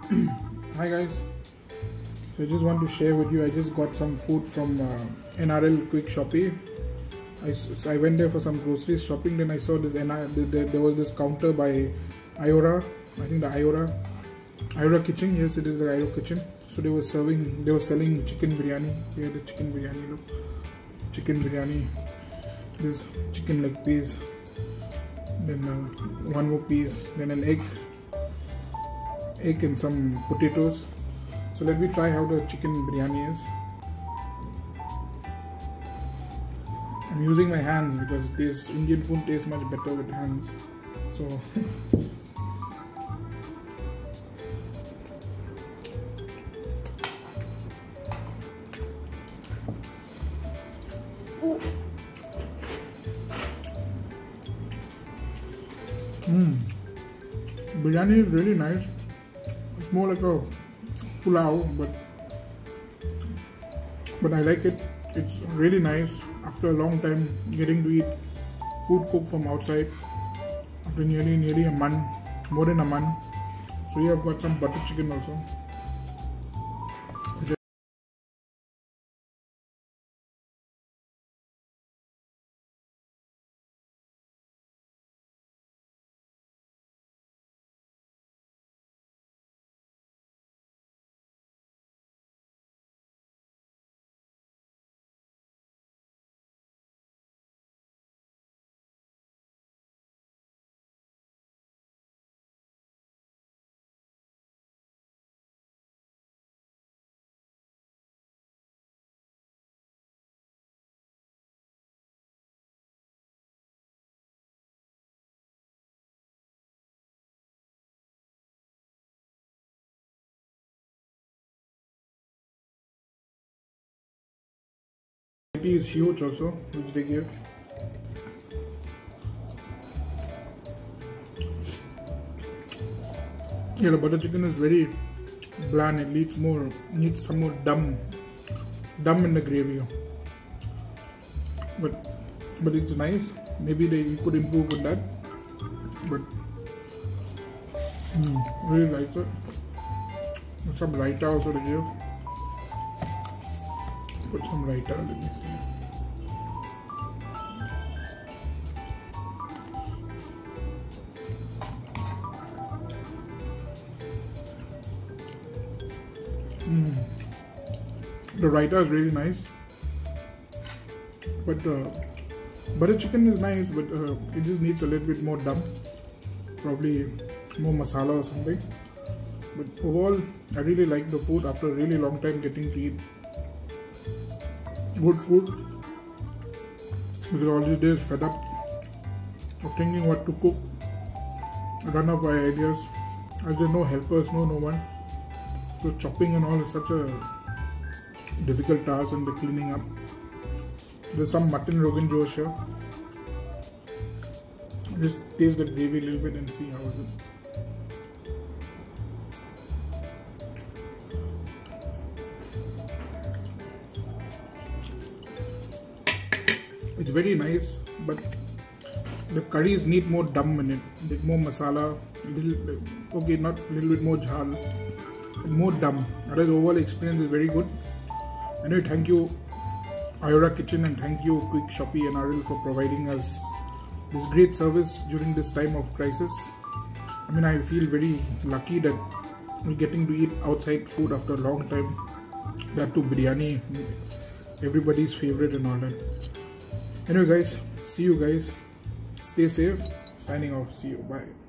Hi guys, so I just want to share with you, I just got some food from NRL Quick Shoppy. I went there for some groceries shopping, then I saw this there was this counter by Iora, I think the Iora Kitchen. Yes, it is the Iora Kitchen. So they were selling chicken biryani. Here the chicken biryani, look, chicken biryani, this chicken leg piece, then one more piece, then an egg and some potatoes. So let me try how the chicken biryani is. I'm using my hands because Indian food tastes much better with hands. So biryani is really nice. It's more like a pulao, but I like it. It's really nice. After a long time getting to eat food cooked from outside, after nearly a month, more than a month. So here I've got some butter chicken also. It is huge also, which they give. Yeah, the butter chicken is very bland. It needs some more dum in the gravy. But it's nice. Maybe you could improve with that. But really like it. And some raita also to give. Put some raita. Let me see. The raita is really nice, but butter chicken is nice, but it just needs a little bit more dum, probably more masala or something. But overall, I really like the food after a really long time getting to eat good food, because all these days fed up of thinking what to cook, run out by ideas. As there are no helpers, no one. So chopping and all is such a difficult task, and the cleaning up. There's some mutton Rogan Josh here. Just taste the gravy a little bit and see how is it. It's very nice, but the curries need more dum in it, like more masala, okay, not a little bit more jhal, more dum. Otherwise, overall experience is very good. Anyway, thank you Iora Kitchen, and thank you Quick Shoppy NRL for providing us this great service during this time of crisis. I mean, I feel very lucky that we're getting to eat outside food after a long time. That too biryani, everybody's favorite and all that. Anyway guys, see you guys. Stay safe. Signing off. See you. Bye.